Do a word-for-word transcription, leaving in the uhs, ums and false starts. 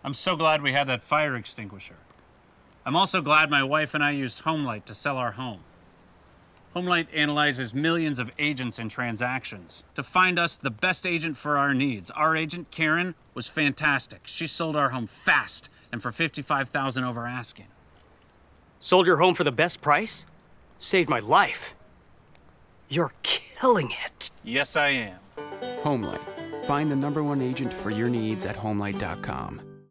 I'm so glad we had that fire extinguisher. I'm also glad my wife and I used HomeLight to sell our home. HomeLight analyzes millions of agents and transactions to find us the best agent for our needs. Our agent, Karen, was fantastic. She sold our home fast and for fifty-five thousand dollars over asking. Sold your home for the best price? Saved my life. You're killing it. Yes, I am. HomeLight. Find the number one agent for your needs at homelight dot com.